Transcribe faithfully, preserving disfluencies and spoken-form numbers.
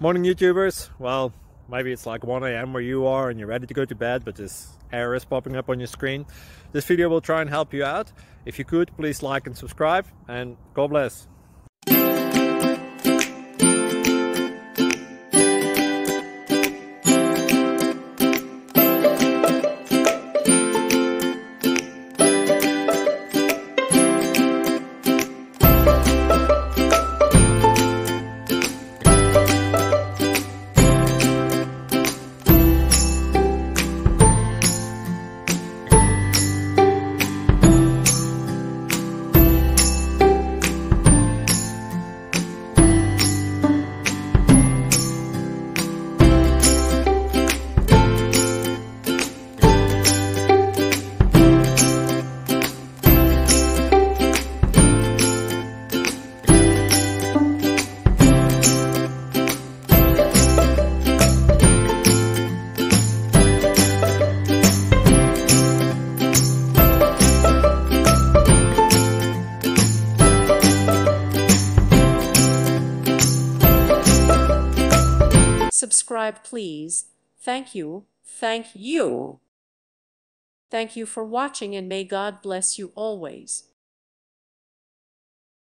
Morning YouTubers. Well, maybe it's like one A M where you are and you're ready to go to bed, but this error is popping up on your screen. This video will try and help you out. If you could, please like and subscribe, and God bless. Subscribe, please. Thank you. Thank you. Thank you for watching, and may God bless you always.